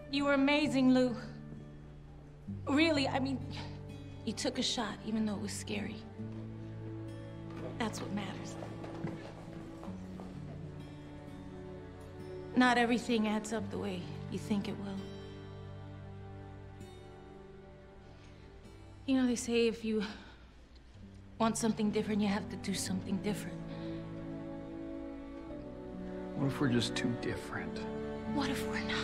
You were amazing, Lou. Really, I mean, you took a shot, even though it was scary. That's what matters. Not everything adds up the way you think it will. You know, they say if you want something different, you have to do something different. What if we're just too different? What if we're not?